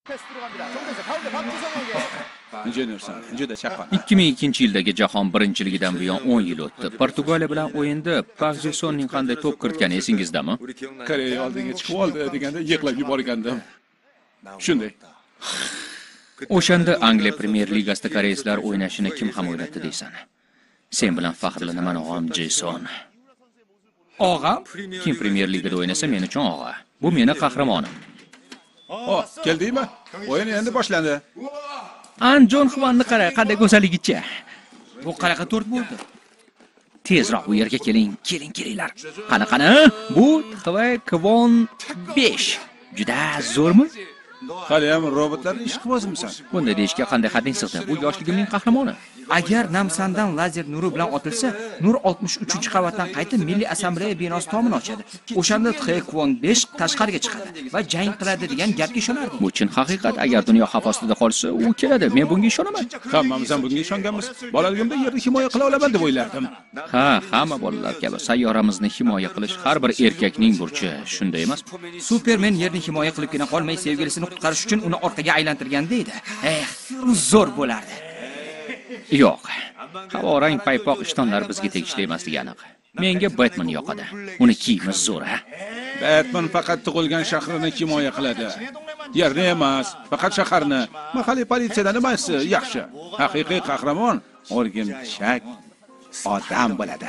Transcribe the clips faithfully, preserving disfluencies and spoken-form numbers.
Injenersan, juda chaqon. ikki ming ikkinchi yildagi jahon birinchiligidan buyon o'n yil o'tdi. Portugaliya bilan o'yinda Park Ji-sonning qanday to'p kiritgani esingizdami? Koreya oldiga chiqib oldi deganda yiqilib yuborgandim. Shunday. O'shanda Angliya Premyer Ligasida koreyslar o'ynashini kim ham o'ylatdi deysan? Sen bilan faxrlanaman o'g'am Ji-son. Og'am? Kim Premyer Ligada o'ynasa men uchun og'a. Bu meni qahramonim. O, keldingmi? O'yin endi boshlandi. An Jon Xvanni qara, qanday go'zalligicha. Bu qanaqa to'rt bo'ldi? Tezroq bu yerga keling, keling, kelinglar. Qana qana? Bu Xvay Kvon besh. Juda zo'rmi? Hali ham robotlarni ish qilibozmisan? Bunday deyishga qanday hadding sig'di? Bu yoshligimning qahramoni. Agar Namsandan lazer nuri bilan otilsa, nur oltmish uchinchi qavatdan qaytib Milliy Assambleya binosi tomini ochadi. O'shanda Xvay Kvon besh tashqariga chiqadi va jang qiladi degan gapga ishonardim. Bu chin haqiqat. Agar dunyo xavf ostida qolsa, u keladi. Men bunga ishonaman. Hammamiz ham bunga ishonganmiz. Bolaligimda yerni himoya qila olaman deb o'ylardim. Ha, hamma bolalar kabi sayyoramizni himoya qilish har bir erkakning burchi, shunday emasmi? Supermen yerni himoya qilibgina qolmay, sevgilisini qutqarish uchun uni orqaga aylantirganda edi. Eh, zo'r bo'lardi. Yo'q. Havorang paypoq ishtonlar bizga tegishli emasligi aniq. Menga Batman yoqadi. Uni kiyimi zo'r, ha? Batman faqat tug'ilgan shahrini himoya qiladi. Yerni emas, faqat shaharni. Mahalliy politsiyadan emas, yaxshi. Haqiqiy qahramon o'rgimchak odam bo'ladi.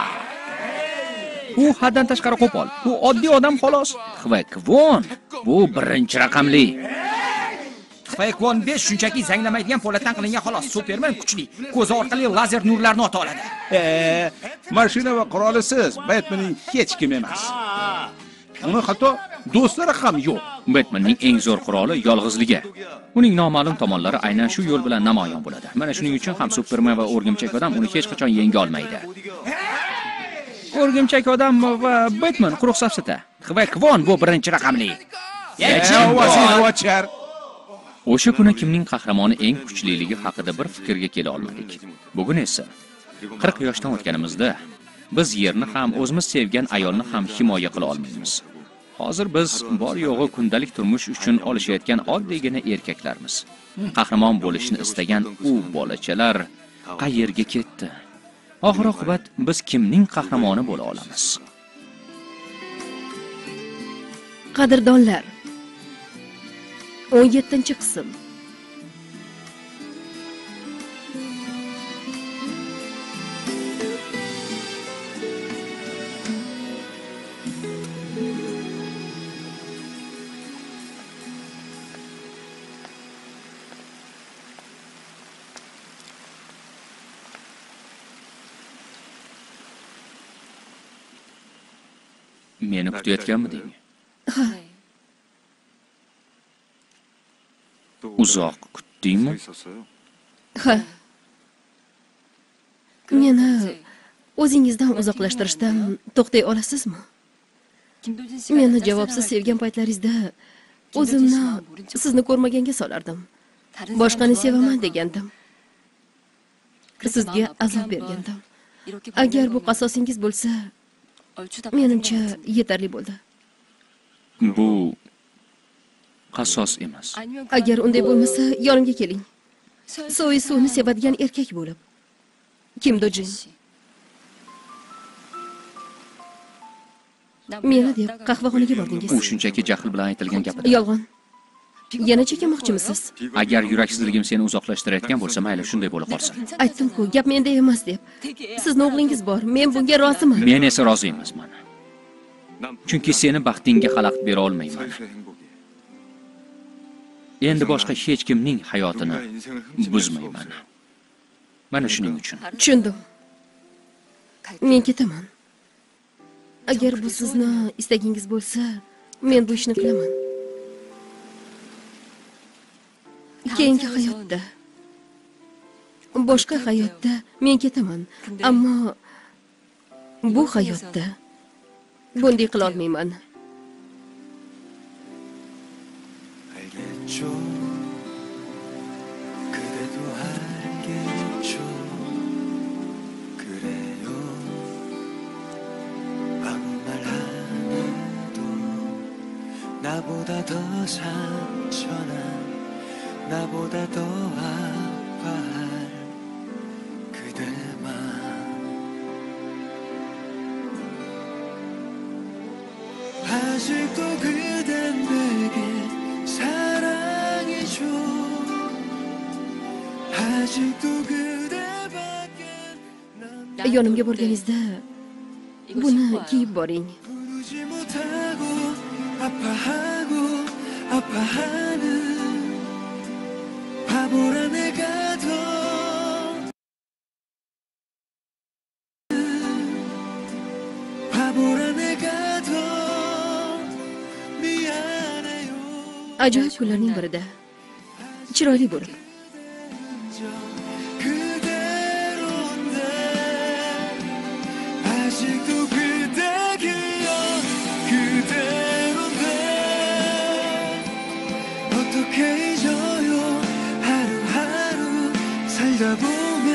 U haddan tashqari qo'pol. U oddiy odam xolos. Xvay Kvon. Bu birinchi raqamli. Xvay Kvon besh shunchaki zanglamaydigan po'latdan qilingan xolos. Superman kuchli. Ko'zi orqali lazer nurlarni ota oladi. E, mashina va qurolisiz Batmanning hech kim emas. Uni hatto do'stlari ham yo'q. Batmanning eng zo'r quroli yolg'izligi. Uning noma'lum tomonlari aynan shu yo'l bilan namoyon bo'ladi. Mana shuning uchun ham Superman va o'rgimchak odam uni hech qachon yenga olmaydi. O'rgimchak odam va Batman quruq safsata. Xvay Kvon bu birinchi raqamli. Yechim O'sha kuni kimning qahramoni eng kuchliligi haqida bir fikrga kela olmadik. Bugun esa qirq yoshdan o'tganimizda biz yerni ham, o'zimiz sevgan ayolni ham himoya qila olmaymiz. Hozir biz bor yo'g'i kundalik turmush uchun olishayotgan oddiygina erkaklarmiz. Qahramon bo'lishni istagan u bolachalar qayerga ketdi? Oxir-oqibat biz kimning qahramoni bo'la olamiz? Qadrdonlar, o'n yettinchi qism. Meni kutayotganmiding? Ha, Uzoq kutdingmi? ha. Meni o'zingizdan uzoqlashtirishdan to'xtay olasizmi? Meni javobsiz sevgan paytlaringizda o'zimni sizni ko'rmaganga solardim. Boshqani sevaman degandim. Sizga azob bergandim. Agar bu qasosingiz bo'lsa, menimcha yetarli bo'ldi. Bu qasos emas. Agar unday bo'lmasa, yonimga keling. So'y suvni sevadigan erkak bo'lib. Kim Dojin? Meni deb qahvaxonaga bordingiz. U shunchaki jahl bilan aytilgan gap edi. Yolg'on. Yana chekamoqchimisiz? Agar yuraksizligim seni uzoqlashtirayotgan bo'lsa, mayli shunday bo'la qolsin. Aytdim-ku, gap menda emas deb. Sizning o'g'lingiz bor, men bunga roziman. Men esa rozi emasman. Chunki seni baxtingga xalaqit bera olmayman. Endi boshqa hech kimning hayotini buzmayman. Mana shuning uchun. Tushundim. Men ketaman. Agar bu sizni istagingiz bo'lsa, men bu ishni qilaman. Keyingi hayotda, boshqa hayotda men ketaman, ammo bu hayotda bunday qila olmayman. 나보다 더 상처난 나보다 더 아파할 그대만 아직도 그댄 내게 사랑이죠 아직도 그대밖에 yonimga borganingizda buni kiyib boring. 부르지 못하고 아파하고 아파하는 바보라 내가 더 바보라 내가 더 미안해요 Ajoyib kunlarning birida chiroyli bo'lib 그대로인데 아직도 그대 기억 그대로인데 어떻게 잊어요 하루하루 살다 보면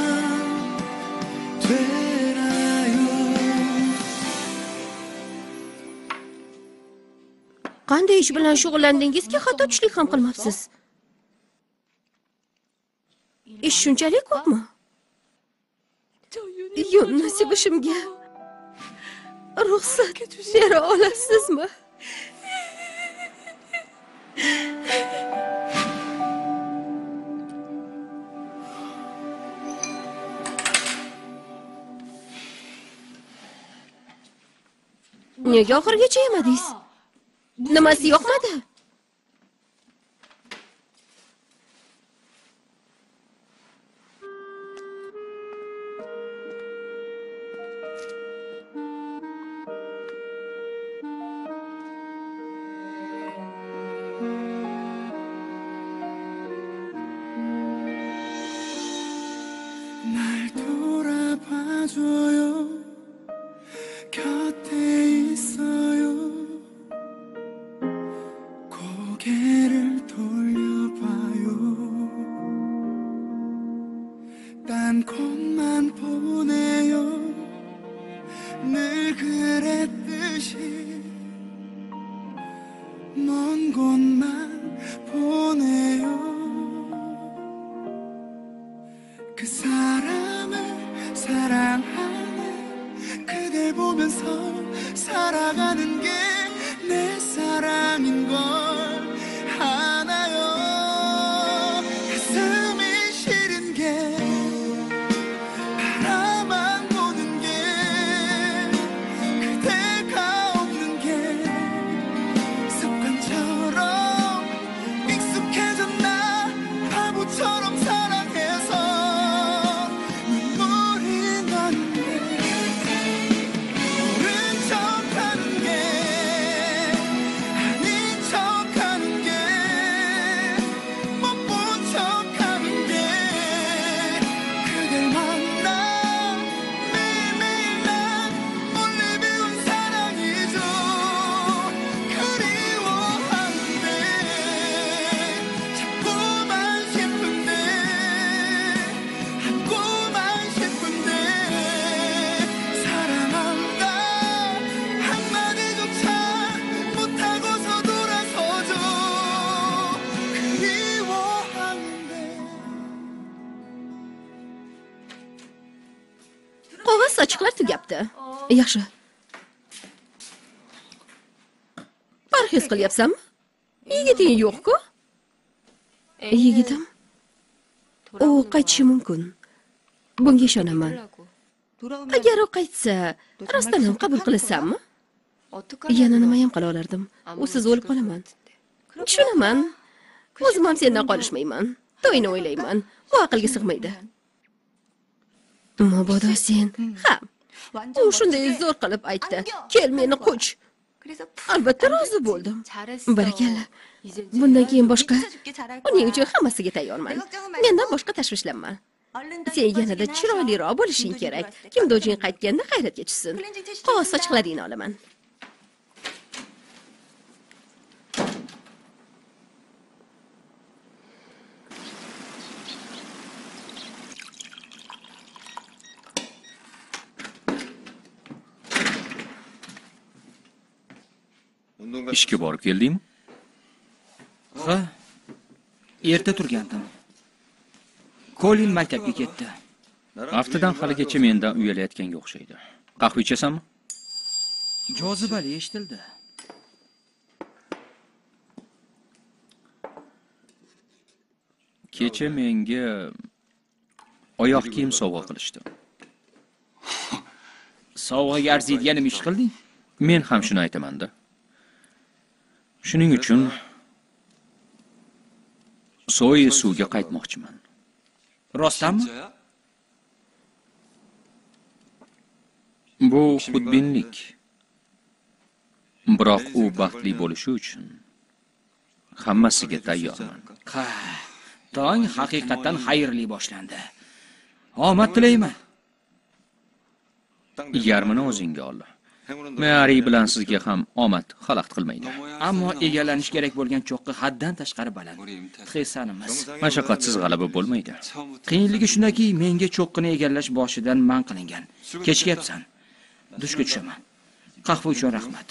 되나요 qanday ish bilan shug'ullandingizki hatto tushlik ham qilmabsiz? Ish shunchalik ko'pmi? Yo'q, nasib ishimga ruxsat bera olasizmi? Nega oxirigacha yemadingiz? Nimasi yoqmadi? 날 돌아봐줘요 곁에 있어요 고개를 돌려봐요 딴 곳만 보내요 늘 그랬듯이 먼 곳만 보내요 그 사람을 사랑하네 그댈 보면서 살아가는 게 내 사랑인 걸 아나요 가슴이 시린 게 바라만 보는 게 그대가 없는 게 습관처럼 익숙해졌나 바보처럼 사랑해서 눈물이 나는데 모른 척하는 게 아닌 척하는 게 못 본 척하는 게 그댈 만나 매일매일 난 몰래 배운 사랑이죠 그리워하는데 잡고만 싶은데 안고만 싶은데 사랑한다 한마디조차 못하고서 돌아서죠 그리워하는데 Qog'oz sochiqlar tugabdi. Yaxshi. Parhez qilyapsanmi? Yigiting yo'q-ku? Yigitim u qaytishi mumkin. Bunga ishonaman. Agar u qaytsa, rostdan ham qabul qilasanmi? Yana nima ham qila olardim? Usiz o'lib qolaman. Tushunaman. O'zim ham sendan qolishmayman. To'yni o'ylayman. Bu aqlga sig'maydi. Mabodo sen. Ha. U shunday zo'r qilib aytdi. Kel meni qo'ch. Albatta rozi bo'ldim. Barakalla. Bundan keyin boshqa uning uchun hammasiga tayyorman. Mendan boshqa tashvishlanma. Sen yanada chiroyliroq bo'lishing kerak. Kim dojing qaytganda hayratga tushsin. Qog'oz sochiqlaringni olaman. Ishga borib keldingmi? Ha, erta turgandim. Colin maktabga ketdi. Haftadan haligacha mendan uyalayotganga o'xshaydi. Qahva ichasanmi? Jozibali eshitildi. Kecha menga oyoq kiyim sovg'a qilishdi. Sovg'aga arziydigan nima ish qilding? Men ham shuni aytaman-da. Shuning uchun Soy suvga qaytmoqchiman. Rostdanmi? Bu xudbinlik. Biroq u baxtli bo'lishi uchun hammasiga tayyorman. Ha, tong haqiqatan xayrli boshlandi. Omad tilayman. Yarmini o'zingga ol. Mary bilan sizga ham omad xalaqit qilmaydi. Ammo egallanish kerak bo'lgan cho'qqi haddan tashqari baland. Tixesanimiz. Mashaqqatsiz g'alaba bo'lmaydi. Qiyinligi shundaki, menga cho'qqini egallash boshidan man qilingan. Kechikyapsan. Dushga tushaman. Qahva uchun rahmat.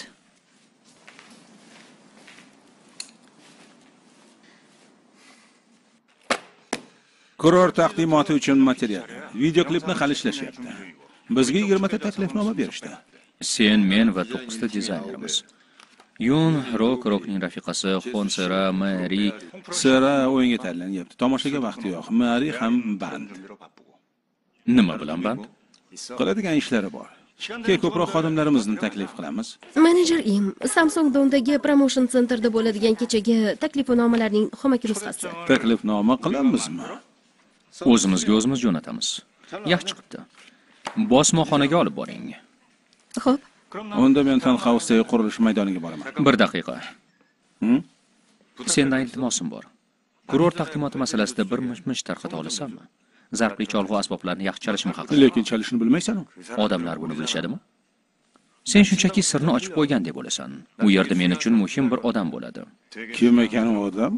Kurort taqdimoti uchun material. Video klipni hali ishlashyapti. Bizga yigirma ta taklifnoma berishdi. Sen, men va to'qqiz ta dizaynerimiz. Yun, Rock, Rockning rafiqasi, Xonsera, Mary. Sera o'yinga tayyorlanyapti. Tomoshaga vaqti yo'q. Mary ham band. Nima bilan band? Qiladigan ishlari bor. Keyin ko'proq xodimlarimizni taklif qilamiz. Menejer Im, Samsung Dondagi promotion centerda bo'ladigan kechaga taklifnomalarning xomaki nusxasi. Taklifnoma qilamizmi? O'zimizga o'zimiz jo'natamiz. Yaxshi chiqibdi. Bosmaxonaga olib boring. Xo'p. Unda men Tanxausdagi qurilish maydoniga boraman. Bir daqiqa. Hm? Sendan iltimosim bor. Kurort taqdimoti masalasida bir mish-mish tarqata olasanmi? Zarqli cholg'u asboblarini yaxshi chalishim haqida. Lekin chalishni bilmaysan-ku. Odamlar buni bilishadimi? Sen shunchaki sirni ochib qo'ygan deb bo'lasan. U yerda men uchun muhim bir odam bo'ladi. Kim ekan u odam?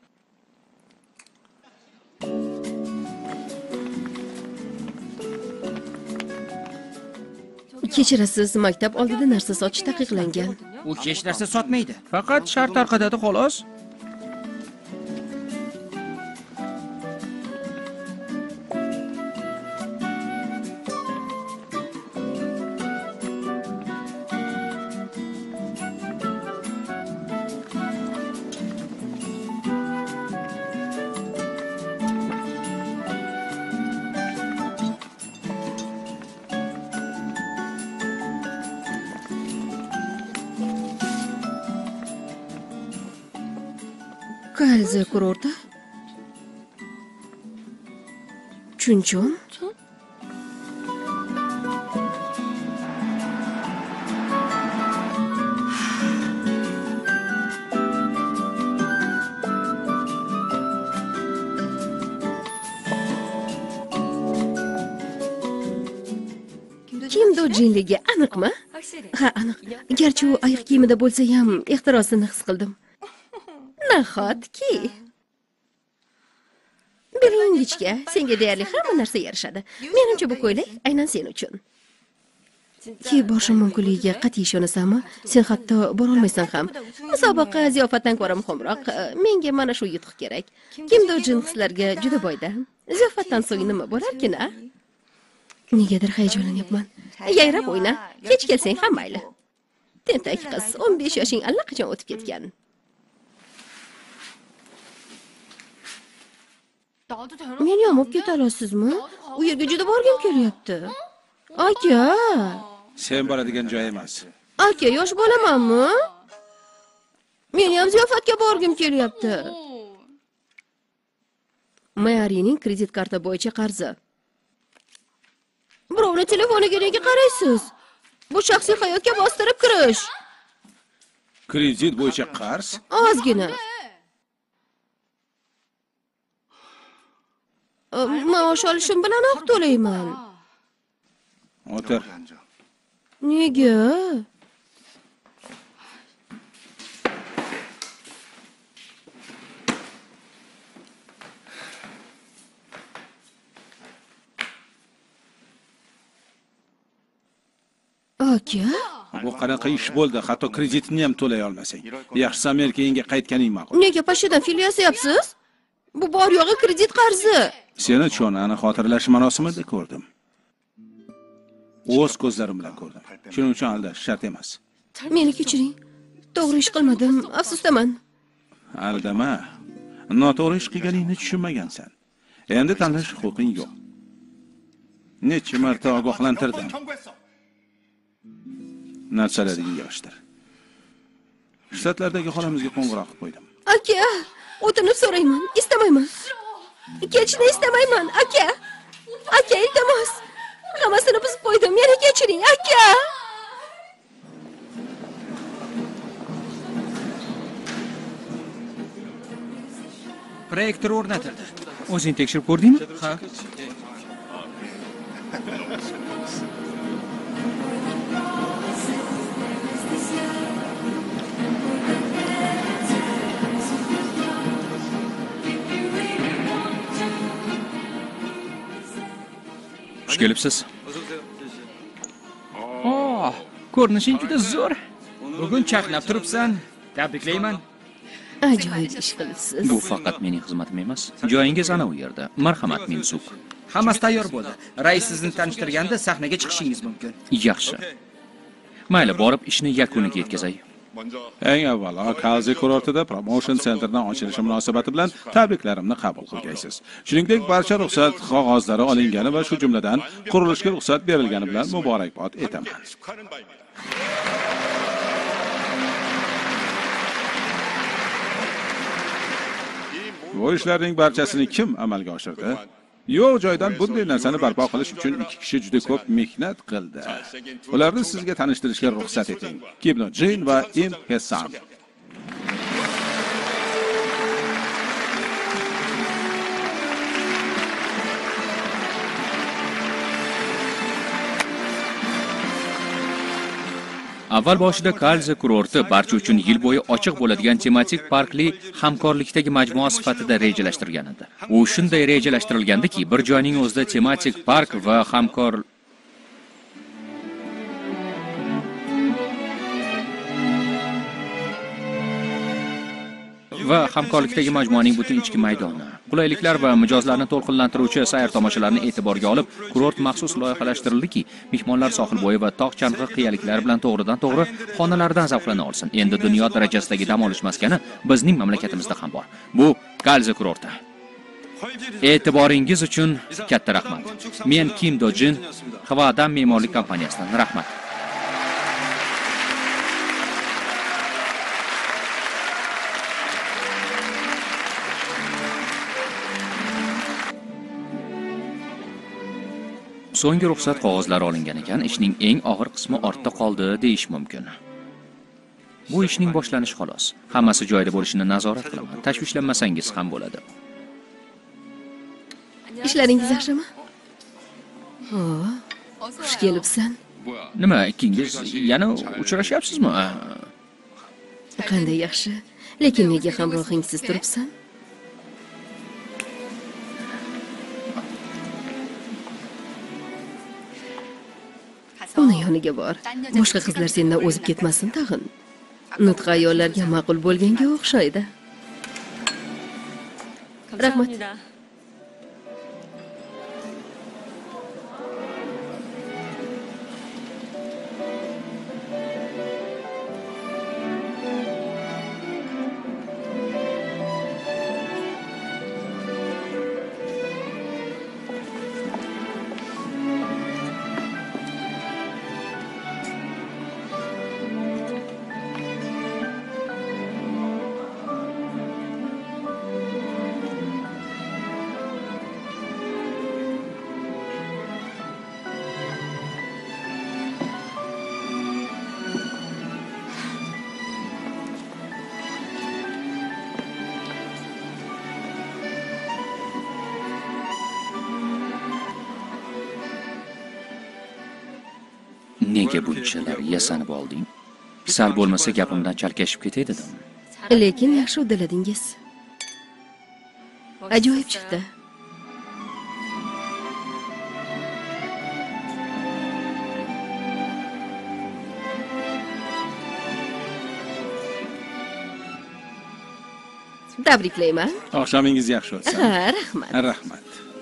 Kechirasiz, maktab oldida narsa sotish taqiqlangan. U hech narsa sotmaydi. Faqat shart tarqatadi xolos. Kalze kurorta. Chunchon. Kim dojinligi aniqmi? Ha, aniq. Garchi u oyoq kiyimida bo'lsa ham ehtirosini his qildim. Nahotki. Bering ingichka, senga deyarli hamma narsa yarashadi. Menimcha bu ko'ylak aynan sen uchun. Ki boshim mumkinligiga qat'iy ishonasanmi? Sen hatto bora olmaysan ham. Musobaqa ziyofatdan ko'ra muhimroq. Menga mana shu yutuq kerak. Kim dojin hislarga juda boyda. Ziyofatdan so'ng nima bo'larkin-a? Negadir hayajonlanyapman. Yayrab o'yna. Kech kelsang ham mayli. Tentak qiz, o'n besh yoshing allaqachon o'tib ketgan. Meni ham olib keta olasizmi? U yerga juda borgim kelyapti. Aka. Sen boradigan joy emas. Aka, yosh bolamanmi? Meni ham ziyofatga borgim kelyapti. Maryning kredit karta bo'yicha qarzi. Birovni telefoniga nega qaraysiz? Bu shaxsiy hayotga bostirib kirish. Kredit bo'yicha qarz? Ozgina. Maosh olishim bilanoq to'layman. O'tir. Nega? Aka? Bu qanaqa ish bo'ldi? Hatto kreditini ham to'lay olmasang. Yaxshisi Amerikaga qaytganing ma'qul. Nega pashshadan fil yasayapsiz? Bu bor yo'g'i kredit qarzi. Seni Chonani xotirlash marosimida ko'rdim. O'z ko'zlarim bilan ko'rdim. Shuning uchun aldash shart emas. Meni kechiring. To'g'ri ish qilmadim, afsusdaman. Aldama. Noto'g'ri ish qilganingni tushunmagansan. Endi tanlash huquqing yo'q. Necha marta ogohlantirdim. Narsalaringni yig'ishtir. Shtatlardagi xolamizga qo'ng'iroq qilib qo'ydim. Aka, o'tinib so'rayman, istamayman. Ketishni istamayman, aka. Aka, iltimos. Hammasini buzib qo'ydim, meni kechiring, aka. Proyektor o'rnatildi. O'zing tekshirib ko'rdingmi? Ha. Xush kelibsiz. Oh, ko'rinishing juda zo'r. Bugun chaqnab turibsan. Tabriklayman. Ajoyib ish qilibsiz. Bu faqat mening xizmatim emas. Joyingiz ana u yerda. Marhamat, Minsuk. Hammasi tayyor bo'ldi. Rais sizni tanishtirganda sahnaga chiqishingiz mumkin. Yaxshi. Mayli, borib ishni yakuniga yetkazay. Eng avvalo, Kalze kurortida promotion centerdan ochilishi munosabati bilan tabriklarimni qabul qilgaysiz. Shuningdek, barcha ruxsat qog'ozlari olingani va shu jumladan qurilishga ruxsat berilgani bilan muborakbod etaman. Bu ishlarning barchasini kim amalga oshirdi? Yo'q joydan bunday narsani barpo qilish uchun ikki kishi juda ko'p mehnat qildi. Ularni sizga tanishtirishga ruxsat eting. Kim Do Jin va Im Hesan. Avval boshida Kalze kurorti barcha uchun yil bo'yi ochiq bo'ladigan tematik parkli hamkorlikdagi majmua sifatida rejalashtirilgan edi. U shunday rejalashtirilgandiki, bir joyning o'zida tematik park va hamkor va hamkorlikdagi majmuaning butun ichki maydoni, qulayliklar va mijozlarni to'lqinlantiruvchi sayr tomoshalarni e'tiborga olib, kurort maxsus loyihalashtirildiki, mehmonlar sohil bo'yi va tog' chang'i qiyaliklar bilan to'g'ridan-to'g'ri xonalardan zavqlana olsin. Endi dunyo darajasidagi dam olish maskani bizning mamlakatimizda ham bor. Bu Kalze kurorti. E'tiboringiz uchun katta rahmat. Men Kim Do Jin, Hvadan me'morlik kompaniyasidan rahmat. So'nggi ruxsat qog'ozlari olingan ekan, ishning eng og'ir qismi ortda qoldi deyish mumkin. Bu ishning boshlanishi xolos. Hammasi joyida bo'lishini nazorat qilaman. Tashvishlanmasangiz ham bo'ladi. Ishlaringiz yaxshimi? Ho, xush kelibsan. Nima, ikkingiz yana uchrashyapsizmi? Qanday yaxshi. Lekin nega hamrohingsiz turibsan? Uni yoniga bor. Boshqa qizlar sendan o'zib ketmasin tag'in. Nutq ayollarga ma'qul bo'lganga o'xshaydi. Rahmat. Nega bunchalar yasanib olding? Sal bo'lmasa gapimdan chalkashib ketaydim. Lekin yaxshi uddaladingiz. Ajoyib chiqdi. Tabriklayman. Oqshomingiz yaxshi o'tsin. Ha, rahmat. Rahmat.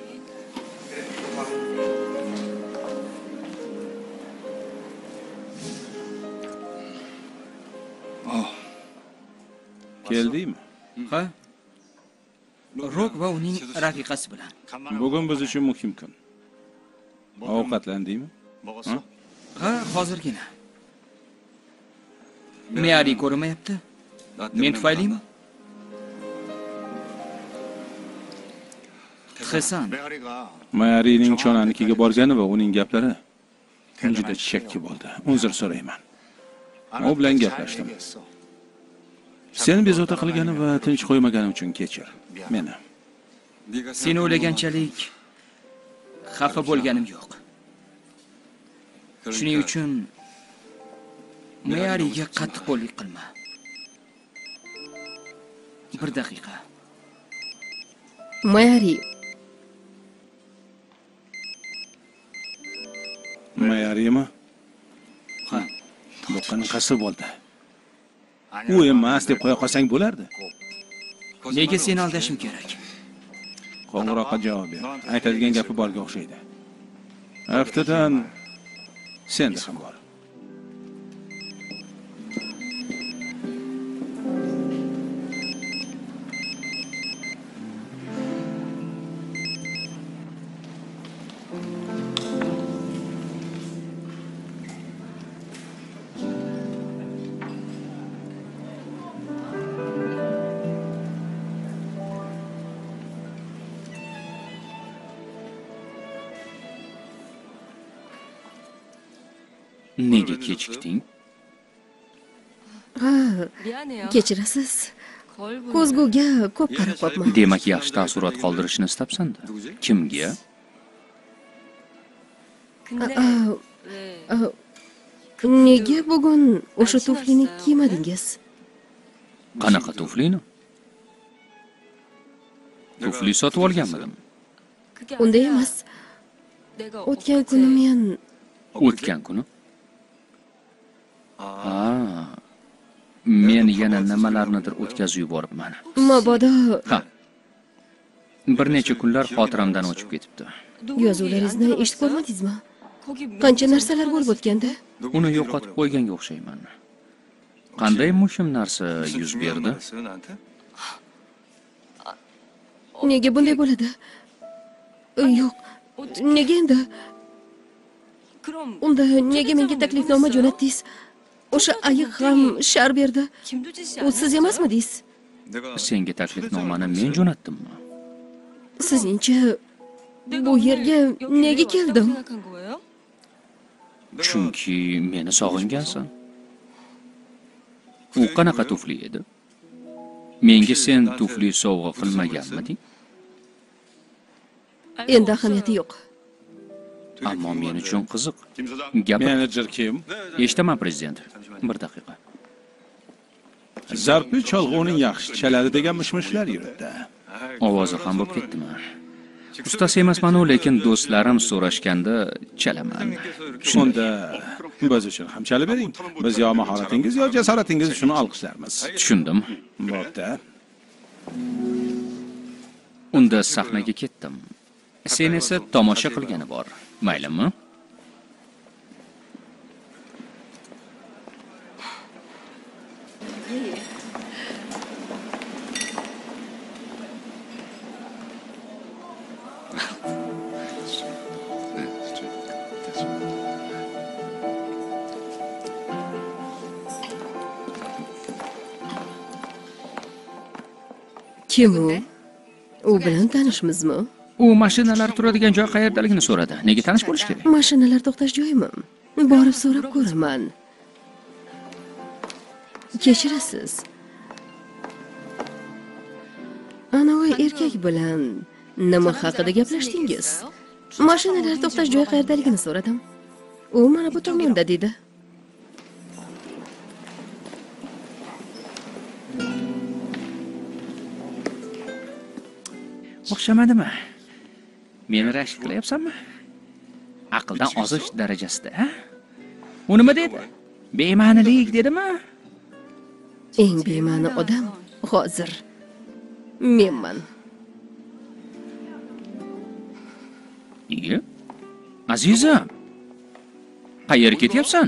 Keldingmi? Ha? Rok va uning rafiqasi bilan. Bugun biz uchun muhim kun. Ovqatlandingmi? Ha, hozirgina. Me'ari ko'rinmayapti. Men tufaylimi? Hasan, Mayarining chonanikiga borgani va uning gaplari juda chakki bo'ldi. Uzr so'rayman. U bilan gaplashdim. Sen bezovta qilgani va tinch qo'ymaganim uchun kechir meni. sen o'ylaganchalik xafa bo'lganim yo'q. Shuning uchun Me'ariga qattiqqo'llik qilma. Bir daqiqa. Mayari, Mayarimi? Ha, Bu qanaqasi bo'ldi? U emas deb qo'ya qolsang bo'lardi. nega seni aldashim kerak? Qo'ng'iroqqa javob ber. Aytadigan gapi borga o'xshaydi. Haftadan senda ham bor. Nega kechikding? ha, kechirasiz. Ko'zguga ko'p qarab qolman. Demak, yaxshi taassurot qoldirishni istabsan-da. Kimga? Nega bugun o'sha tuflini kiymadingiz? Qanaqa tuflini? Tufli sotib olganmidim. Unday emas. O'tgan kuni men O'tgan kuni? Ha. Men yana nimalarnidir o'tkazib yuboribman. mabodo Ha. Bir necha kunlar xotiramdan o'chib ketibdi. yozuvlaringizni eshitib ko'rmadingizmi? Qancha narsalar bo'lib o'tganda? Uni yo'qotib qo'yganga o'xshayman. Qanday muhim narsa yuz berdi? Nega bunday bo'ladi? Yo'q. Nega endi? Unda nega menga taklifnoma jo'natdingiz? O'sha ayiq ham shar berdi. U siz emasmidingiz? Senga taklifnomani men jo'natdimmi? Sizningcha bu yerga nega keldim? Chunki meni sog'ingansan. U qanaqa tufli edi? Menga sen tufli sovg'a qilmaganmiding? Endi ahamiyati yo'q. Ammo men uchun qiziq. Gap Menejer kim? eshitaman, prezident. Bir daqiqa. Zarbi cholg'uning yaxshi chaladi degan mishmishlar yuribdi. Ovozi ham bo'lib ketdimi? Ustasi emasman-u, lekin do'stlarim so'rashganda chalaman. Shunda biz uchun ham chalib bering. Biz yo mahoratingiz yo jasoratingiz uchun olqishlarmiz. Tushundim. Bo'pti. Unda sahnaga ketdim. Sen esa tomosha qilgani bor. Maylimi? Kim u? U bilan tanishmizmi? U mashinalar turadigan joy qayerdaligini so'radi. Nega tanish bo'lish kerak? Mashinalar to'xtash joyimi? Borib so'rab ko'raman. Kechirasiz. Ana u erkak bilan nima haqida gaplashdingiz? Mashinalar to'xtash joyi qayerdaligini so'radim. U mana bu tomonda dedi. O'xshamadimi? Meni rashk qilyapsanmi? Aqldan ozish darajasida, ha? U nima dedi? Bema'nilik dedimi? Eng bema'ni odam hozir Menman. Iye? Azizam. Qayerga ketyapsan?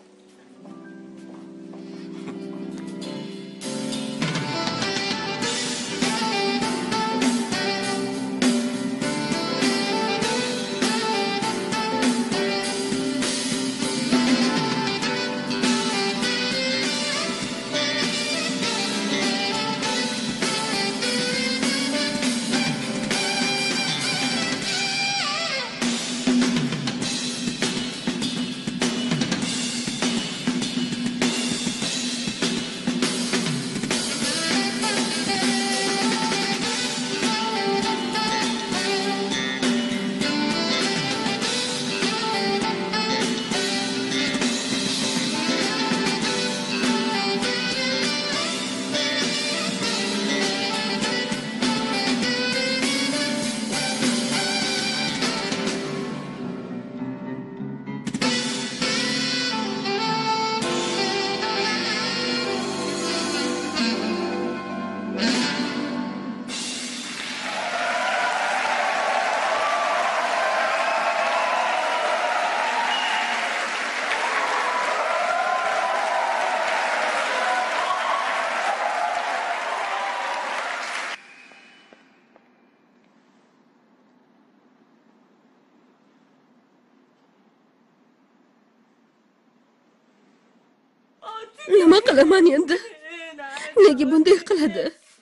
Nima qilaman endi? Nega bunday qiladi?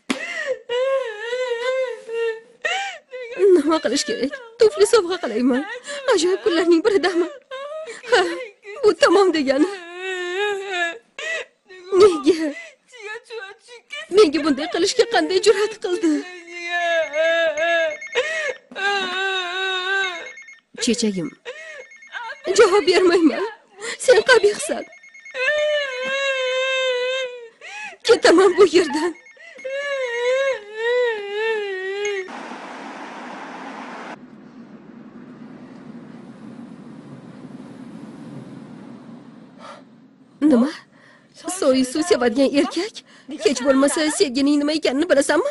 Nima qilish kerak? Tufli sovg'a qilayman. Ajoyib kunlarning biridaman. Ha, bu tamom degani. Nega? Menga bunday qilishga qanday jur'at qildi? Chechagim. Javob bermayman. Sen qabihsan. Ketaman bu yerdan. Nima? So'y suv sevadigan erkak? Hech bo'lmasa sevgining nima ekanini bilasanmi?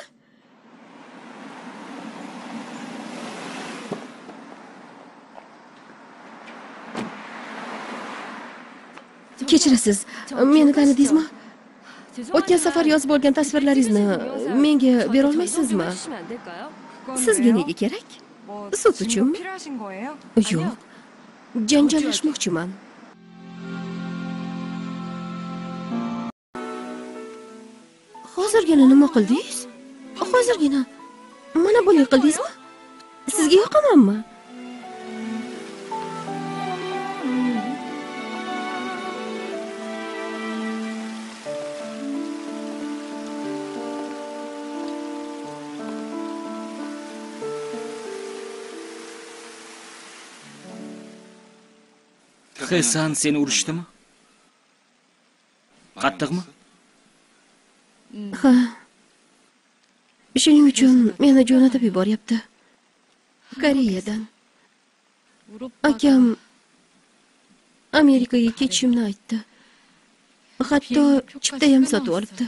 Kechirasiz, meni tanidingizmi? O'tgan safar yozib olgan tasvirlaringizni menga bera olmaysizmi? Sizga nega kerak? Sud uchunmi? Yo'q. Janjallashmoqchiman. Hozirgina nima qildingiz? Hozirgina mana buni qildingizmi? Sizga yoqamanmi? Hasan seni urishdimi? Qattiqmi? Ha. Shuning uchun meni jo'natib yuboryapti. Koreyadan. Akam Amerikaga ketishimni aytdi. Hatto chipta ham sotib olibdi.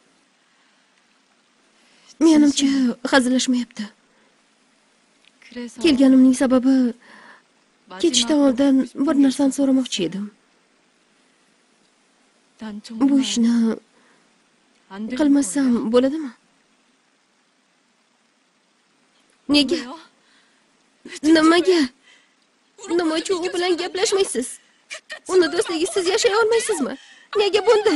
Menimcha hazillashmayapti. Kelganimning sababi ketishdan oldin bir narsani so'ramoqchi edim. Bu ishni qilmasam bo'ladimi? Nega? Nimaga? Nima uchun u bilan gaplashmaysiz? Uni do'stligisiz yashay olmaysizmi? Nega bunday?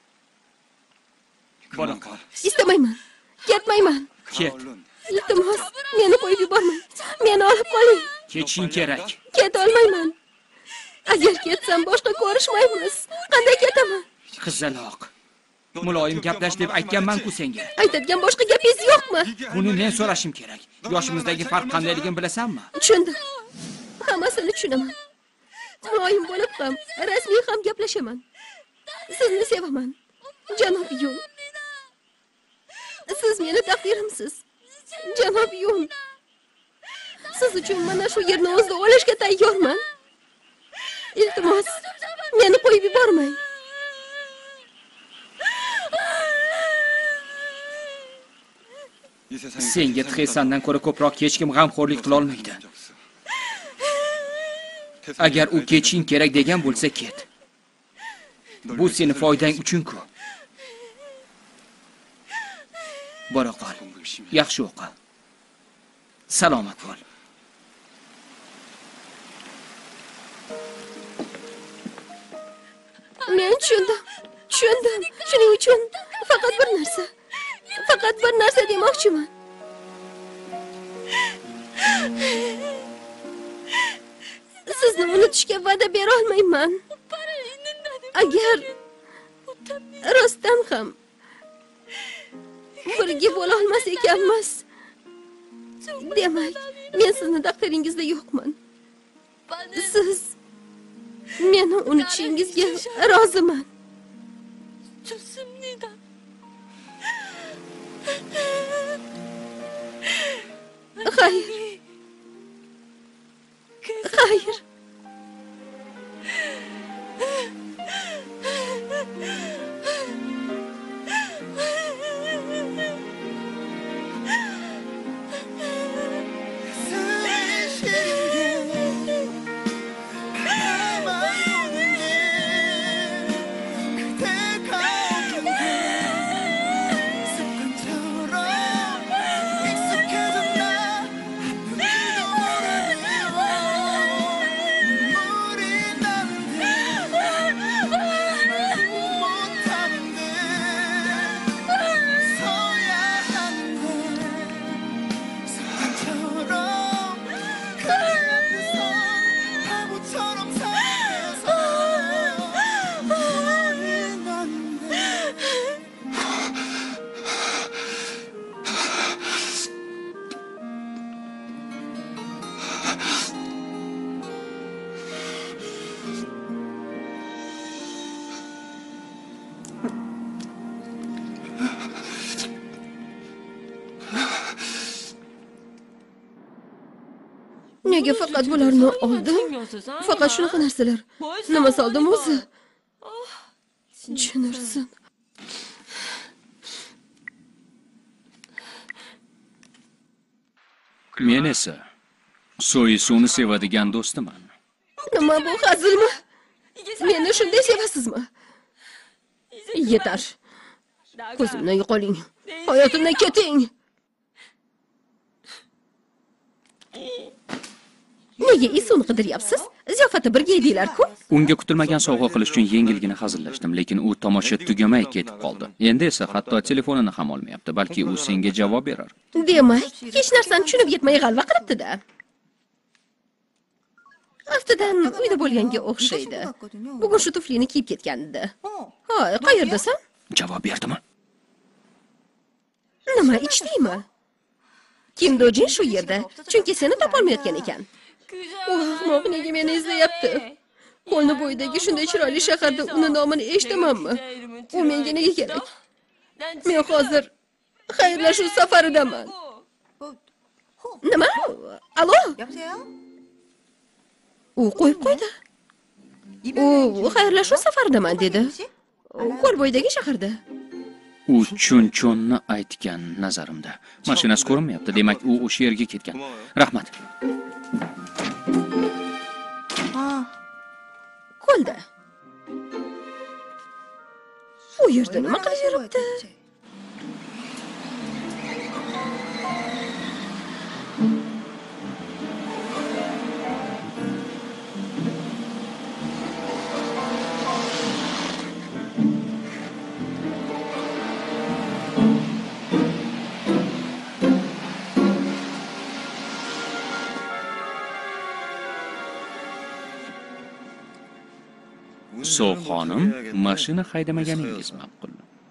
Bora qol. Istamayman. Ketmayman. Ket. Iltimos, meni qo'yib yubormang. Meni olib qoling. Ketishing kerak. Keta olmayman. Agar ketsam boshqa ko'rishmaymiz. Qanday ketaman? Qizaloq. Muloyim gaplash deb aytganman-ku senga. Aytadigan boshqa gapingiz yo'qmi? Buni men so'rashim kerak. Yoshimizdagi farq qandayligini bilasanmi? Tushundim. Hammasini tushunaman. Muloyim bo'lib ham, rasmiy ham gaplashaman. Sizni sevaman. Janob Yun. Siz meni taqdirimsiz. Janob Yun. Siz uchun mana shu yerni o'zida o'lishga tayyorman. Iltimos, meni qo'yib yubormang. Senga Txesandan ko'ra ko'proq hech kim g'amxo'rlik qila olmaydi. Agar u ketishing kerak degan bo'lsa, ket. Bu seni foydang uchun-ku. Bora qol. Yaxshi o'qi. Salomat bo'l. Men tushundim. Tushundim. Shuning uchun faqat bir narsa. Faqat bir narsa demoqchiman. Sizni unutishga va'da bera olmayman. Agar rostdan ham birga bo'la olmas ekanmiz, demak, men sizni taqdiringizda yo'qman. Siz meni unutishingizga roziman. Hayır. Hayır. Nega faqat bularni oldim? Faqat shunaqa narsalar. Nima soldim o'zi? Tushunarsan. Men esa Soyisuni sevadigan do'stiman. Nima bu, hazilmi? Meni shunday sevasizmi? Yetar. Ko'zimdan yo'qoling. Hayotimdan keting. Nega Isuni qidiryapsiz? Ziyofatda birga edinglar-ku. Unga kutilmagan sovg'a qilish uchun yengilgina hazillashdim, lekin u tomosha tugamay ketib qoldi. Endi esa hatto telefonini ham olmayapti, balki u senga javob berar. Demak, hech narsani tushunib yetmay g'alva qilibdi-da. Aftidan uyda bo'lganga o'xshaydi. Bugun shu tuflini kiyib ketgandi. Ha, qayerdasan? Javob berdimi? Nima ichdingmi? Kim dojin shu yerda, chunki seni topolmayotgan ekan. U ahmoq nega meni izlayapti? Qo'lni bo'yidagi shunday chiroyli shaharda uni nomini eshitamanmi? U menga nega kerak? Men hozir xayrlashuv safaridaman. Nima? Alo? U qo'yib qo'ydi. U xayrlashuv safaridaman dedi. Qo'l bo'yidagi shaharda. U chun-chunni aytgan nazarimda. Mashinasi ko'rinmayapti, demak u o'sha yerga ketgan. Rahmat. Qo'lda. U yerda nima qilib yuribdi? So'v xonim, mashina haydamaganingiz ma'qul.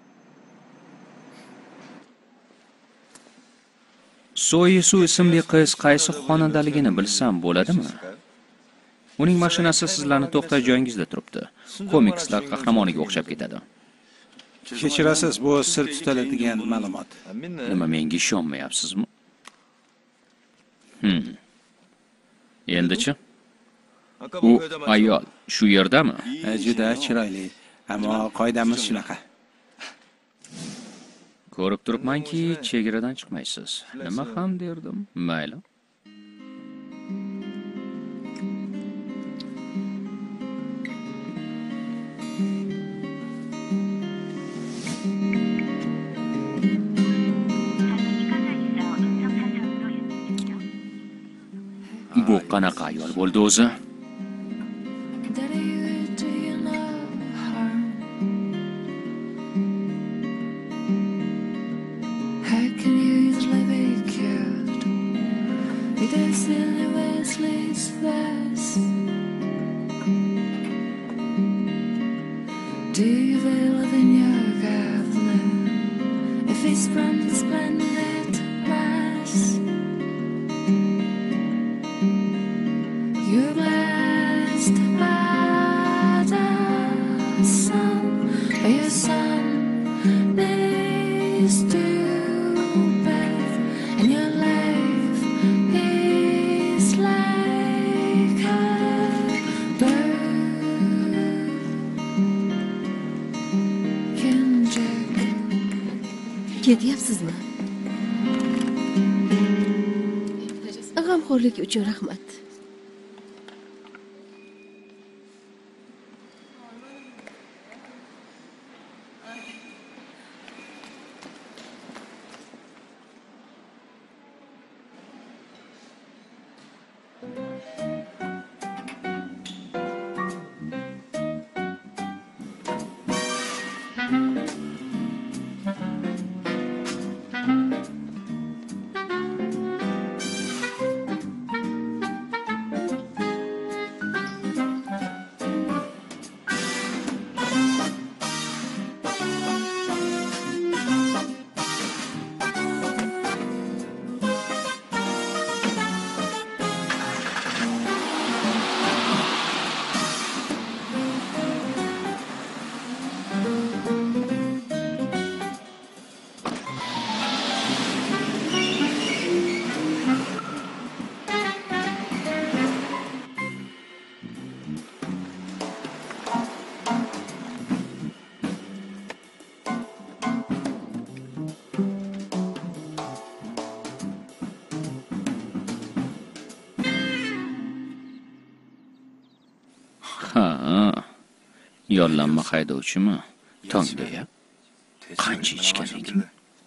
Soyisu ismli qiz qaysi xonadaligini bilsam bo'ladimi? Uning mashinasi sizlarni to'xtash joyingizda turibdi. Komikslar qahramoniga o'xshab ketadi. Kechirasiz, bu sir tutiladigan ma'lumot. Nima, menga ishonmayapsizmi? Hmm. Endi-chi? U ayol shu yerdami? Juda chiroyli, ammo qoidamiz shunaqa. Ko'rib turibmanki, chegaradan chiqmaysiz. Nima ham derdim? Mayli. Bu qanaqa ayol bo'ldi o'zi? Ketyapsizmi? G'amxo'rlik uchun rahmat. Ha, yollanma haydovchimi? Tongda ya. Qancha ichgan ekan?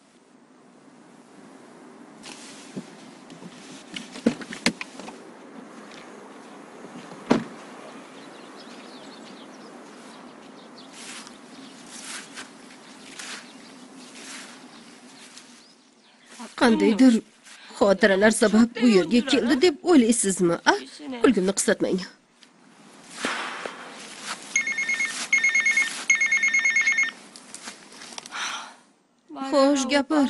Qandaydir xotiralar sabab bu yerga keldi deb o'ylaysizmi? A, kulgimni qislatmang. Xo'sh, gapir.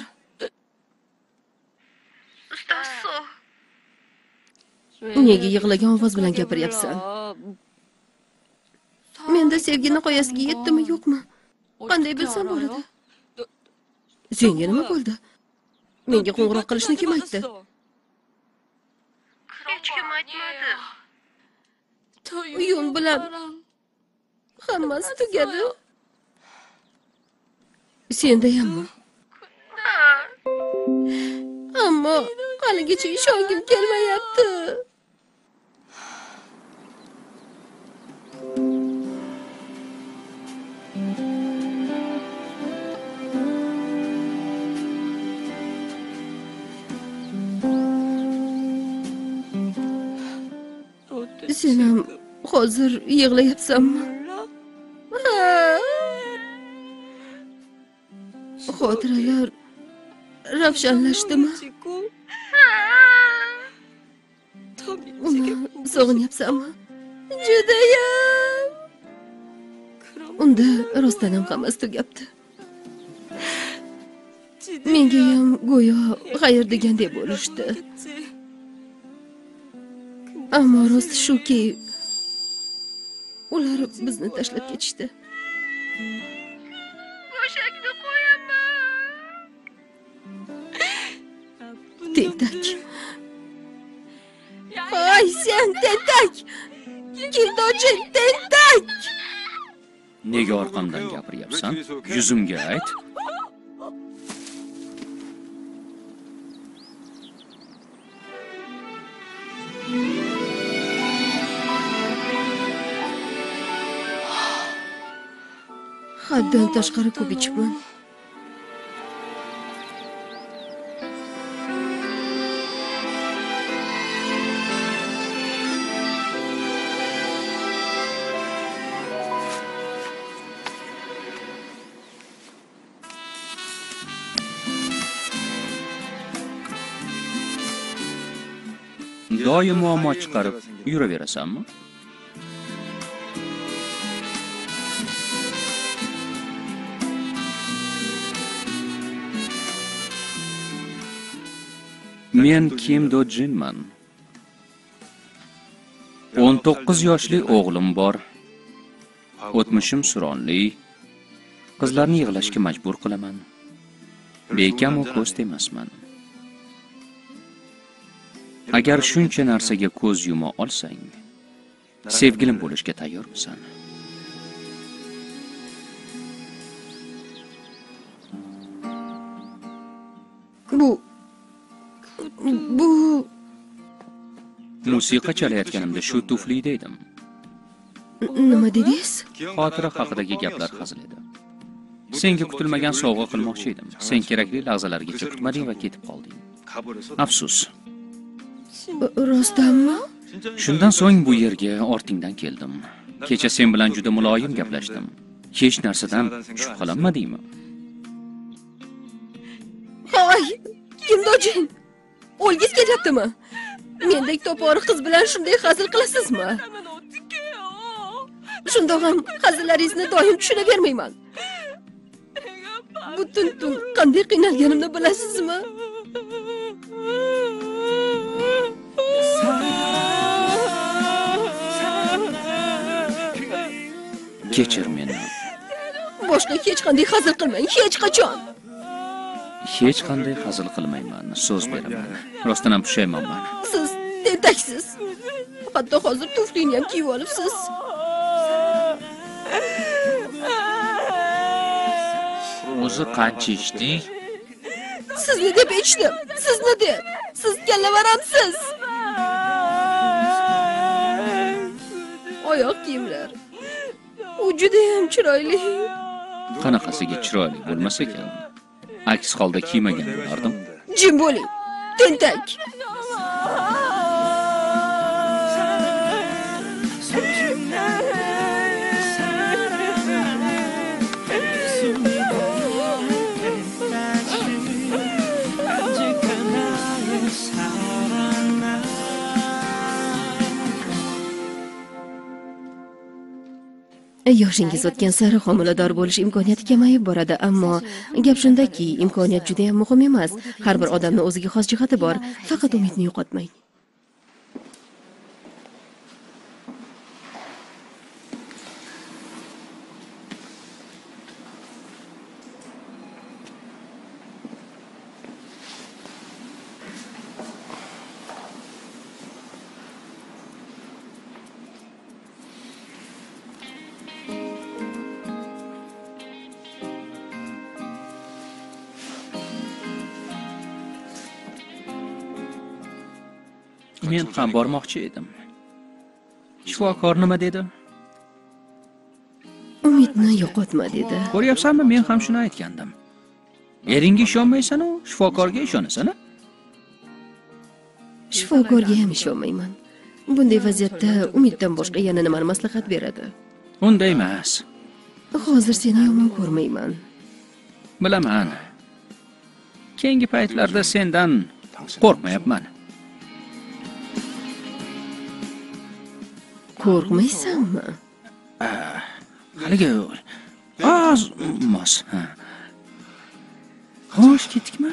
Nega yig'lagan ovoz bilan gapiryapsan? Menda sevgi nihoyasiga yetdimi, yo'qmi? Qanday bilsam bo'ladi? Senga nima bo'ldi? Menga qo'ng'iroq qilishni kim aytdi? Hech kim aytmadi. Uyim bilan hammasi tugadi. Senda hammi? Ammo haligacha ishongim kelmayapti. Sen ham hozir yig'layapsanmi? Xotiralar ravshanlashdimi? Uni sog'inyapsanmi? Judayam. Unda rostdan ham hammasi tugabdi. Menga ham go'yo xayr degandek bo'lishdi. Ammo rost shuki, ular bizni tashlab ketishdi. Go'shakni qo'yaman. Tentak. Ay, sen tentak! Kildochi tentak! Nega orqamdan gapiryapsan? Yuzimga ayt. Haddan tashqari ko'p ichibman. Doim muammo chiqarib yuraverasanmi? Men Kim Do Jinman. o'n to'qqiz yoshli o'g'lim bor. O'tmishim suronli. Qizlarni yig'lashga majbur qilaman. Bekam u ko'z emasman. Agar shuncha narsaga ko'z yuma olsang, sevgilim bo'lishga tayyormisan? Bu bu Musiqa chalayotganimda shu tuflida edim. nima dedingiz? Xotira haqidagi gaplar hazil edi. Senga kutilmagan sovg'a qilmoqchi edim. Sen kerakli lahzalargacha kutmading va ketib qolding. Afsus. Rostdanmi? Shundan so'ng bu yerga ortingdan keldim. Kecha sen bilan juda muloyim gaplashdim. Hech narsadan shubhalanmadingmi? Hoy, Kim Dojin? O'lgiz kelyaptimi? Mendek to'pori qiz bilan shunday hazil qilasizmi? Shundoq ham hazillaringizni doim tushunavermayman. Butun tun qanday qiynalganimni bilasizmi? Kechir meni. Boshqa hech qanday hazil qilmang, hech qachon. Hech qanday hazil qilmayman, so'z beraman. Rostdan ham pushaymonman. Siz tentaksiz. Hatto hozir tuflini ham kiyib olibsiz. O'zi qancha ichding? Sizni deb ichdim. Sizni deb. Siz kallavaramsiz. Oyoq kiyimlar. U juda ham chiroyli. Qanaqasiga chiroyli bo'lmas ekan? Aks holda kiymagan bo'lardim. Jim bo'ling. Tentak. Yoshingiz o'tgan sari homilador bo'lish imkoniyati kamayib boradi, ammo gap shundaki, imkoniyat juda ham muhim emas. Har bir odamning o'ziga xos jihati bor, faqat umidni yo'qotmang. Men ham bormoqchi edim. Shifokor nima dedi? Umidni yo'qotma dedi. Ko'ryapsanmi, men ham shuni aytgandim. Eringga ishonmaysan-u, shifokorga ishonasan-a? Shifokorga ham ishonmayman. Bunday vaziyatda umiddan boshqa yana nimani maslahat beradi? Unday emas. Hozir seni yomon ko'rmayman. Bilaman. Keyingi paytlarda sendan qo'rqmayapman. Qo'rqmaysanmi? Haligi oz mos. Xo'sh, ketdikmi?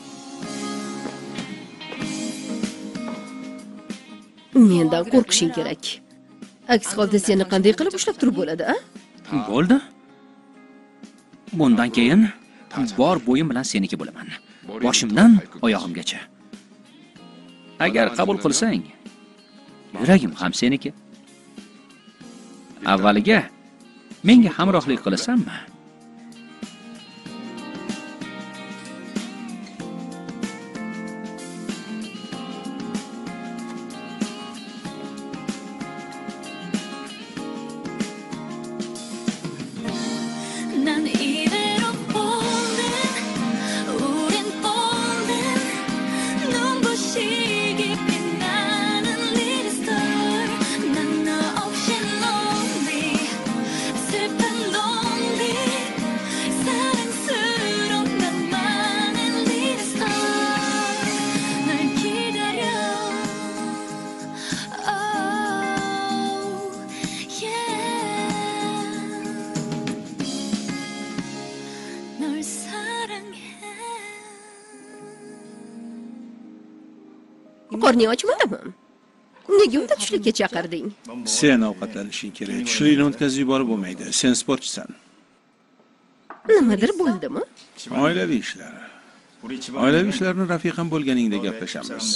Mendan qo'rqishing kerak. Aks holda seni qanday qilib ushlab turib bo'ladi, a? Bo'ldi. Bundan keyin bor bo'yim bilan seniki bo'laman. Boshimdan oyog'imgacha. Agar qabul qilsang, yuragim ham seniki. Avvaliga menga hamrohlik qilasanmi? Qorning ochmadimi? Nega unda tushlikka chaqirding? Sen ovqatlanishing kerak. Tushlikni o'tkazib yuborib bo'lmaydi. Sen sportchisan. Nimadir bo'ldimi? Oilaviy ishlar. Oilaviy ishlarni rafiqam bo'lganingda gaplashamiz.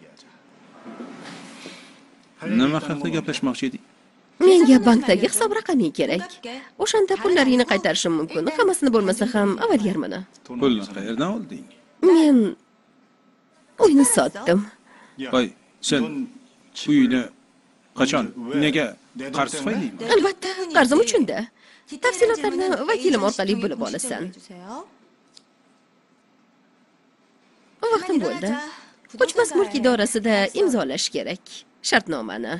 Nima haqida gaplashmoqchi eding? Menga bankdagi hisob raqaming kerak. O'shanda pullaringni qaytarishim mumkin. Hammasini bo'lmasa ham avval yarmini. Pulni qayerdan olding? Men uyni sotdim. Voy, sen uyni qachon? Nega? Qarz tufaylimi? Albatta, qarzim uchun-da. Tafsilotlarni vakilim orqali bilib olasan. Vaqtim bo'ldi. Ko'chmas mulk idorasida imzolash kerak shartnomani.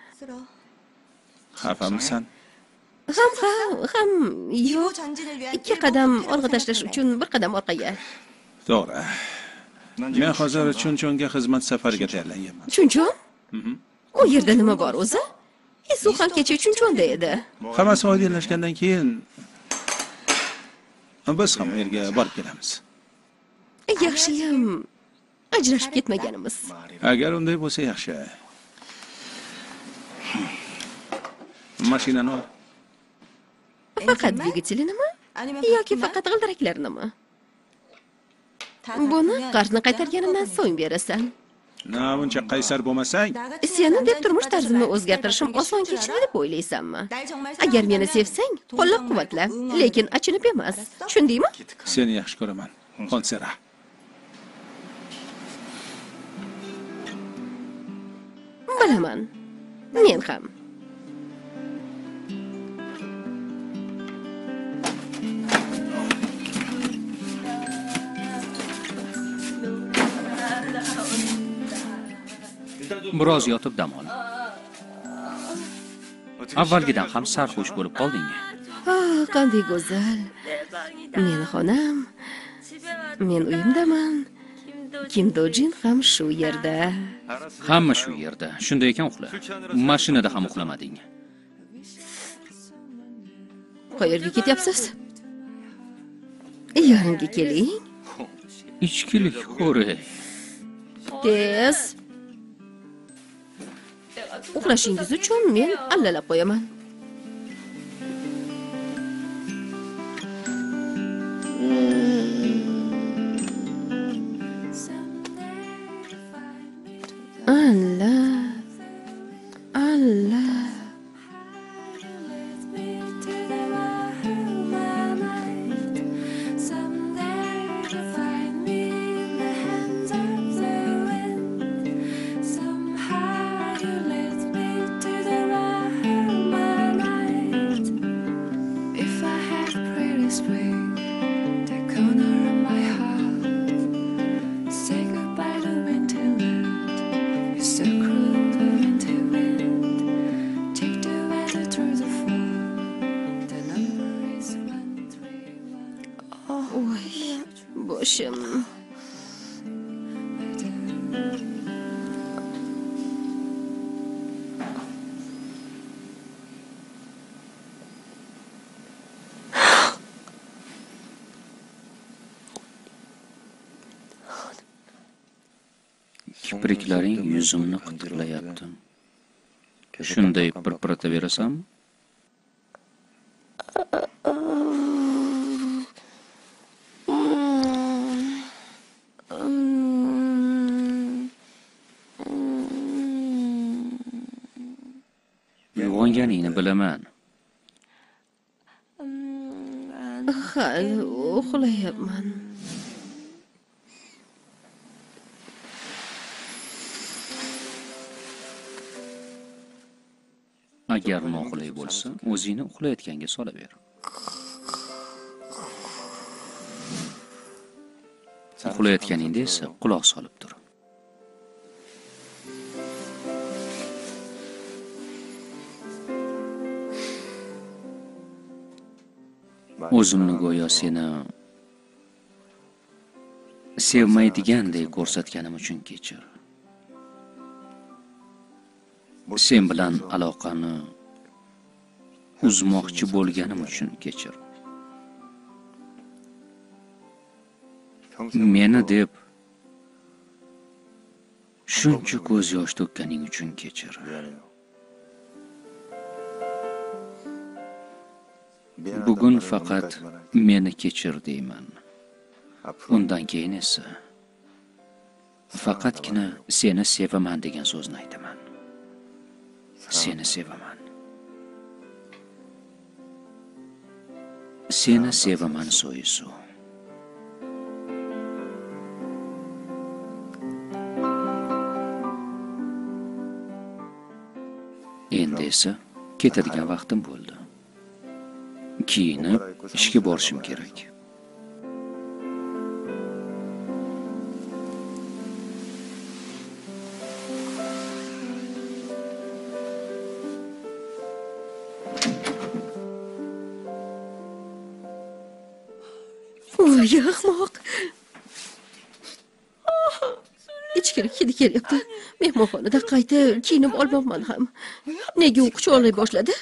Xafamisan? Ham ham ham yo'q. Ikki qadam orqa tashlash uchun bir qadam orqaga. To'g'ri. Men hozir Chunchonga xizmat safariga tayyorlanganman. Chunchon? U yerda nima bor o'zi? Esu ham kecha Chunchonda edi. Hammasi oydinlashgandan keyin biz ham u yerga borib kelamiz. Yaxshiyam ajrashib ketmaganimiz. Agar unday bo'lsa yaxshi. Mashinani ol. Faqat dvigatelinimi yoki faqat g'ildiraklarnimi? Buni qarzni qaytarganimdan so'ng berasan. Na, buncha qaysar bo'lmasang, Seni deb turmush tarzimni o'zgartirishim oson kechadi deb o'ylaysanmi? Agar meni sevsang, qo'llab-quvvatla, lekin achinib emas. Tushundingmi? seni yaxshi ko'raman. Xonsera. Bilaman. Men ham. Biroz yotib dam ol. Avvalgidan ham sarxush bo'lib qolding. Ah, qanday go'zal. Men xonam, men uyimdaman. Kim Dojin ham shu yerda. Hamma shu yerda. Shunday ekan uxla. Mashinada ham uxlamading. Qayerga ketyapsiz? Yonimga keling. Ichkilik xo'ri. Tez. Uxlashingiz uchun men allalab qo'yaman. Allah. Allah. Boshim. Kipriklaring yuzimni qitirlayapti. Shunday pirpirataverasanmi? Uyg'onganingni bilaman. Hali uxlayapman. Agar noqulay bo'lsa, o'zingni uxlayotganga solaver. Uxlayotganingda esa quloq solib tur. O'zimni go'yo seni sevmaydigandek ko'rsatganim uchun kechir. Sen bilan aloqani uzmoqchi bo'lganim uchun kechir. Meni deb Shuncha ko'z yosh to'kkaning uchun kechir. Bugun faqat meni kechir deyman. Undan keyin esa faqatgina seni sevaman degan so'zni aytaman. Seni sevaman. Seni sevaman Soyisu. Endi esa ketadigan vaqtim bo'ldi. Kiyinib ishga borishim kerak. Voy ahmoq. Ichkari hidi kelyapti. Mehmonxonada qayta kiyinib olmabman ham. Nega u quchoqlay boshladi?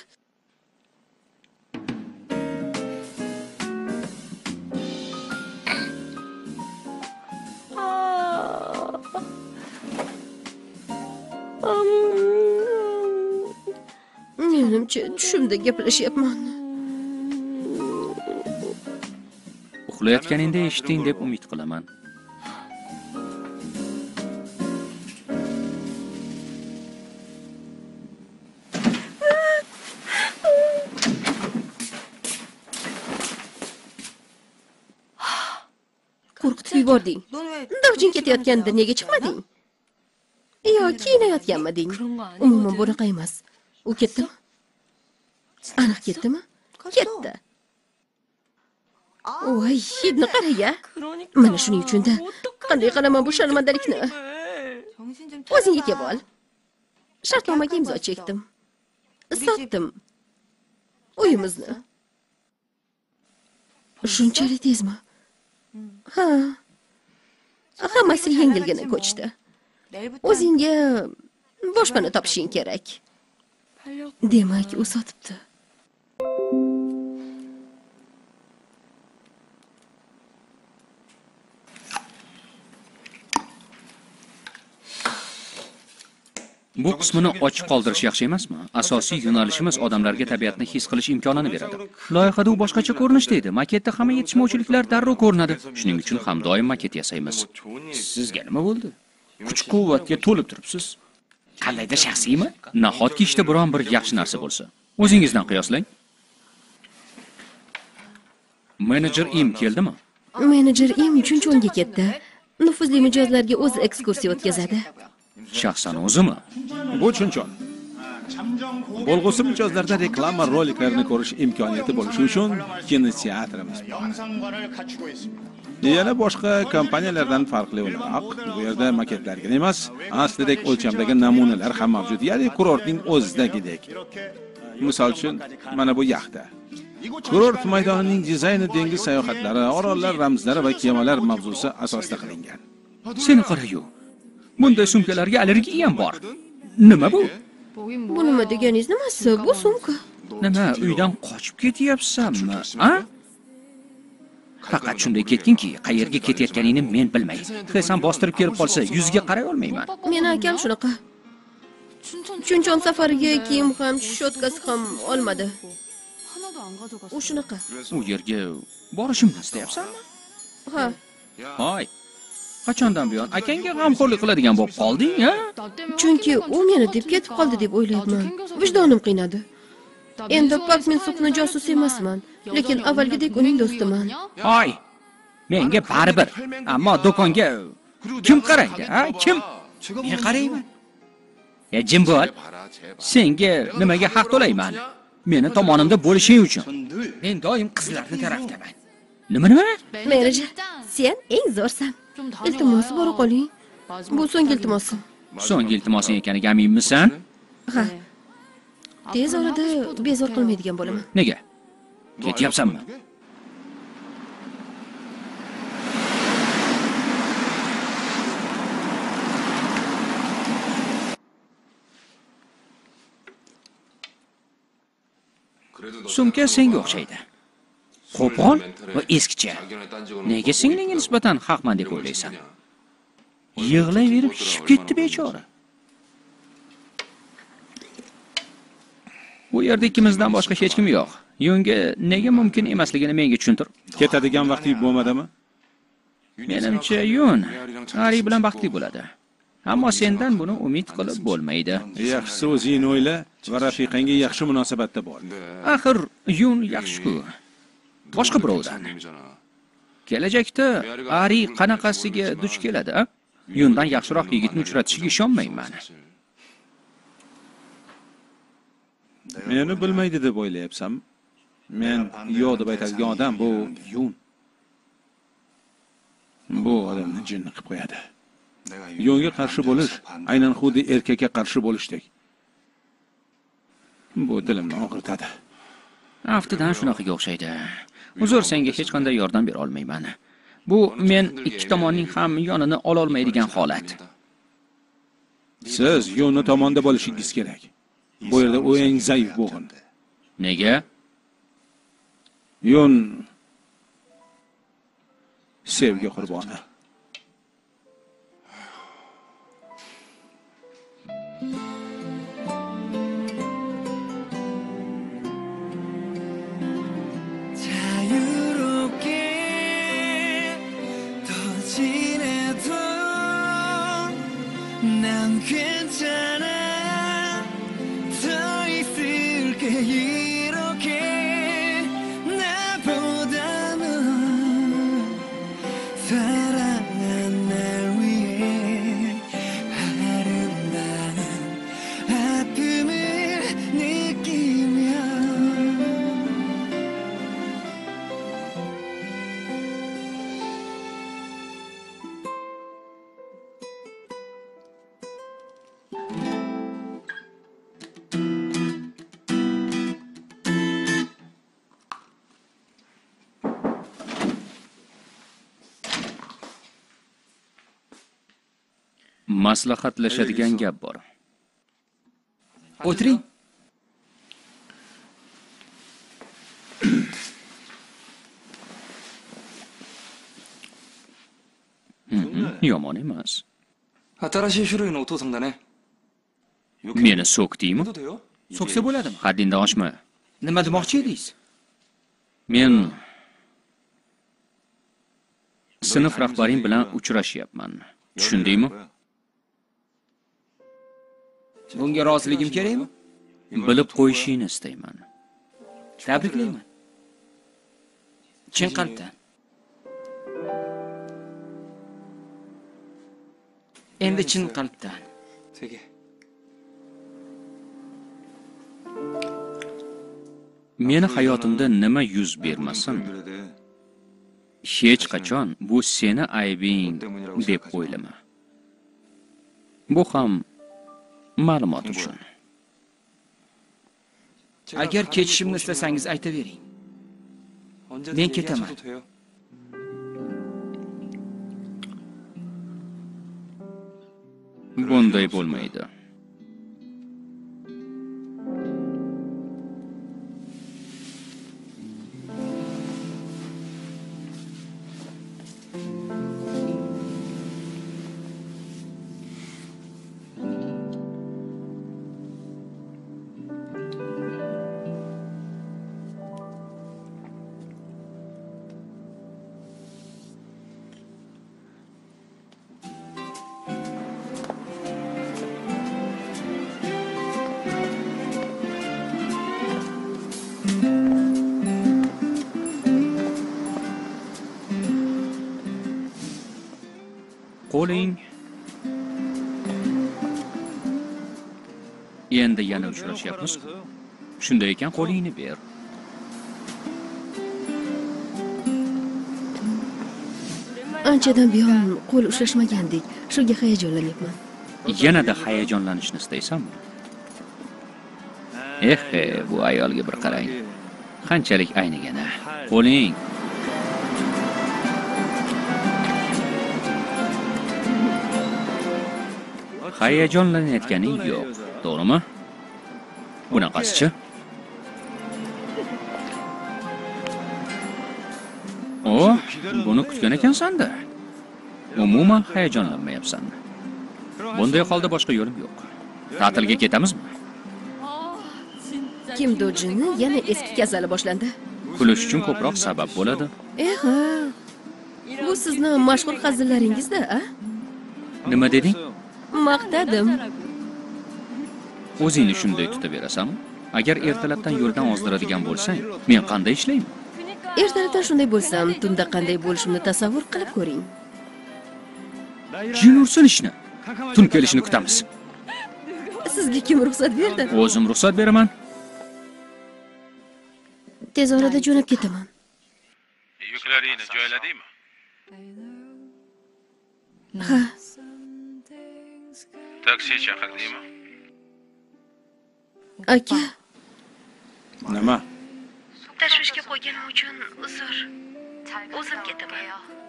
Menimcha tushimda gaplashyapman. Uxlayotganingda eshitding deb umid qilaman. Qo'rqitib yubording. Davjing ketayotganda nega chiqmading? Yo, kiyinayotganmiding? Umuman bunaqa emas. U ketdimi? Aniq ketdimi? Ketdi. Voy, hidni qara-ya. Mana shuning uchun-da qanday qilaman bu sharmandalikni? O'zingga kelib ol. Shartnomaga imzo chekdim. Sotdim uyimizni. Shunchalik tezmi? Ha. Hammasi yengilgina ko'chdi. O'zingga boshpana topishing kerak. Demak, u sotibdi. Bu qismini ochiq qoldirish yaxshi emasmi? Asosiy yo'nalishimiz odamlarga tabiatni his qilish imkonini beradi. Loyihada u boshqacha ko'rinishda edi. Maketda hamma yetishmovchiliklar darrov ko'rinadi. Shuning uchun ham doim maket yasaymiz. Sizga nima bo'ldi? Kuch-quvvatga to'lib turibsiz. Qandaydir shaxsiymi? Nahotki ishda biron bir yaxshi narsa bo'lsa. O'zingizdan qiyoslang. Menejer Im keldimi? Menejer Im Chunchonga ketdi. Nufuzli mijozlarga o'zi ekskursiya o'tkazadi. Shaxsan o'zimi? Bu Chunchon. Bo'lg'usi mijozlarda reklama roliklarini ko'rish imkoniyati bo'lishi uchun kinoteatrimiz bor. Yana boshqa kompaniyalardan farqli o'laroq, bu yerda maketlargina emas, aslidek o'lchamdagi namunalar ham mavjud, ya'ni kurortning o'zidagidek. Misol uchun, mana bu yaxta. Kurort maydonining dizayni dengiz sayohatlari, orollar ramzlari va kemalar mavzusi asosida qilingan. Seni qara-yu. Bunday sumkalarga allergiya ham bor. Nima bu? Bu nima deganingiz nimasi? Bu sumka. Nima, uydan qochib ketyapsanmi? Ha? Faqat shunday ketginki, qayerga ketayotganingni men bilmay. Xesan bostirib kelib qolsa, yuziga qaray olmayman. Meni akam shunaqa. Chunchon safariga kiyim ham, shotkasi ham olmadi. U shunaqa. U yerga borishimni istayapsanmi? Ha. Hoy. Qachondan buyon akangga g'amxo'rlik qiladigan bo'lib qolding, ha? Chunki u meni deb ketib qoldi deb o'ylayapman. Vijdonim qiynadi. Endi Pak Minsukning josusi emasman, lekin avvalgidek uning do'stiman. Hoy. Menga baribir, ammo do'konga kim qaraydi, ha? Kim? Men qarayman. Ya jim bo'l. Senga nimaga haq to'layman? Meni tomonimda bo'lishing uchun. Men doim qizlarni tarafdaman. Nima nima? Menejer, sen eng zo'rsan. Iltimos, bora qoling. Bu so'nggi iltimosim. So'nggi iltimosing ekaniga aminmisan? Ha. Tez orada bezor qilmaydigan bo'laman. Nega? Ketyapsanmi? Sumka senga o'xshaydi. Qo'pol va eskicha. Nega singlinga nisbatan haqman deb o'ylaysan? Yig'layverib shishib ketdi bechora. Bu yerda ikkimizdan boshqa hech kim yo'q. Yunga nega mumkin emasligini menga tushuntir. Ketadigan vaqti bo'lmadimi? Menimcha Yun Ari bilan baxtli bo'ladi. Ammo sendan buni umid qilib bo'lmaydi. Yaxshisi o'zing o'yla va rafiqangga yaxshi munosabatda bo'l. Axir Yun yaxshi-ku. Boshqa birovdan. Kelajakda Ari qanaqasiga duch keladi, a? Yundan yaxshiroq yigitni uchratishiga ishonmayman. Meni bilmaydi deb o'ylayapsam, men yo'q deb aytadigan odam bu Yun. Bu odamni jinni qilib qo'yadi. Yunga qarshi bo'lish aynan xuddi erkakka qarshi bo'lishdek. Bu dilimni og'ritadi. Aftidan shunaqaga o'xshaydi. Uzr, senga hech qanday yordam bera olmayman. Bu men ikki tomonning ham yonini ola olmaydigan holat. Siz Yunni tomonda bo'lishingiz kerak. Bu yerda u eng zaif bo'g'in. Nega? Yun sevgi qurboni. 자유롭게 더 지내도 난 괜찮아 더 있을게 이렇게 나보다는 사랑한 날 위해 아름다운 아픔을 느끼며 Maslahatlashadigan gap bor. O'tiring. Yomon emas. 新しい種類のお父さんだね。 Meni so'kdingmi? どうだよ So'ksa bo'ladimi? Haddingdan oshma. Nima demoqchi edingiz? Men sinf rahbaring bilan uchrashyapman. Tushundingmi? Bunga roziligim kerakmi? Bilib qo'yishingni istayman. Tabriklayman. Chin qalbdan. Endi chin qalbdan. 세 개. Meni hayotimda nima yuz bermasin, 그래야 돼. hech qachon bu seni aybing deb o'ylama. Bu ham ma'lumot uchun. Agar ketishimni istasangiz aytavering. 언제든 난 얘기하셔도 кет다만. 돼요. Bunday bo'lmaydi. Qo'ling. Endi yana uchrashyapmiz. Shunday ekan, qo'lingni ber. Anchadan buyon qo'l ushlashmagandik. Shunga hayajonlanyapman. Yanada hayajonlanishni istaysanmi? Eh, bu ayolga bir qarang. Qanchalik aynigana. Qo'ling. Hayajonlanayotganing yo'q, to'g'rimi? Bunaqasichi? O, buni kutgan ekansan-da. Umuman hayajonlanmayapsanmi? Bunday holda boshqa yo'lim yo'q. Ta'tilga ketamizmi? Kim Dojini yana eski kasali boshlandi. Kulish uchun ko'proq sabab bo'ladi. Eh, bu sizni mashhur hazillaringizda, a? Nima deding? Maqtadim. O'zingni shunday tutaverasanmi? Agar ertalabdan yo'ldan ozdiradigan bo'lsang, men qanday ishlayman? Ertalabdan shunday bo'lsam, tunda qanday bo'lishimni tasavvur qilib ko'ring. Jin ursin ishni. Tun kelishini kutamiz. Sizga kim ruxsat berdi? O'zim ruxsat beraman. Tez orada jo'nab ketaman. Yuklaringni joyladingmi? Ha, Taksi chaqirdingmi? aka, Nima? tashvishga qo'yganim uchun uzr. O'zim ketaman.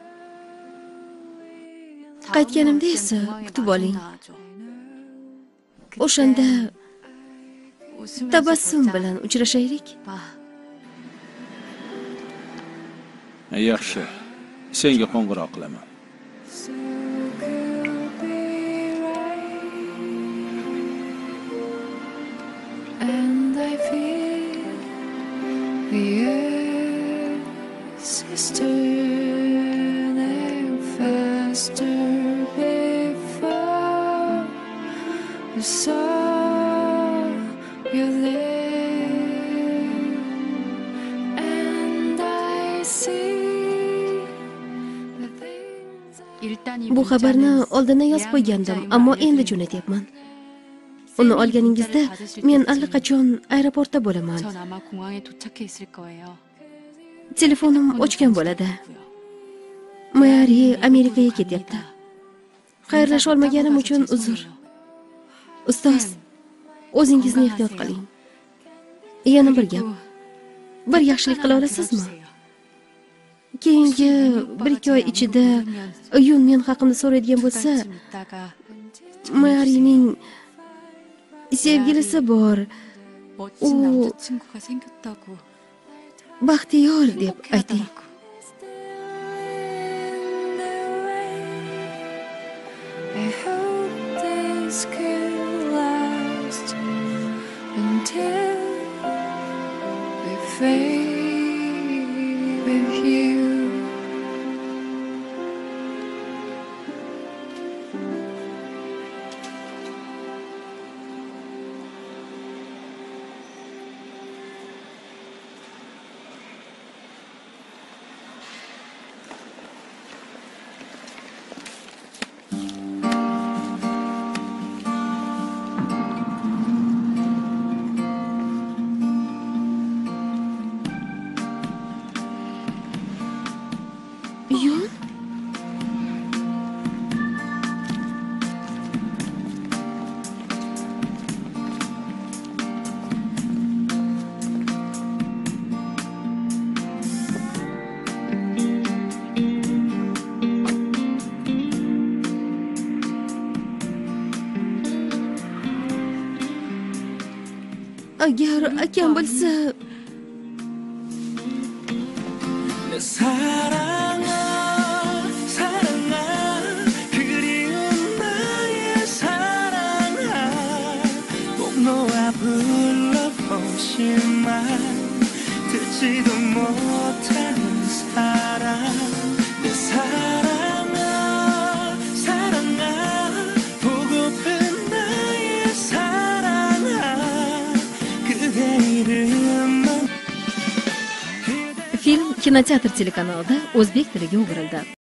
Qaytganimda esa kutib oling. O'shanda tabassum bilan uchrashaylik. Yaxshi. Senga qo'ng'iroq qilaman. And I feel the earth is turning faster before I saw you there, and I see the things I... Bu xabarni oldindan yozib qo'ygandim, ammo endi jo'natyapman. Uni olganingizda men allaqachon aeroportda bo'laman. 전 아마 공항에 도착해 있을 거예요. Telefonim o'chgan bo'ladi. Mayari Amerikaga ketyapti. Xayrlasha olmaganim uchun uzr. Ustoz, o'zingizni ehtiyot qiling. Yana bir gap. Bir yaxshilik qila olasizmi? Keyingi bir ikki oy ichida Yun men haqimda so'raydigan bo'lsa, Mayarining sevgilisi bor. 멋진 남자친구가 생겼다고. Baxtiyor deb ayting. I hope this can last until we fade with you. Yun? Agar akam bilsa, 내 사랑아 사랑아 그리운 나의 사랑아 꼭 너와 불러보지만 듣지도 못하는 사랑 내 사랑아 사랑아 보고픈 나의 사랑아 그대 이름만 film kinoteatr telekanalida o'zbek tiliga o'girildi.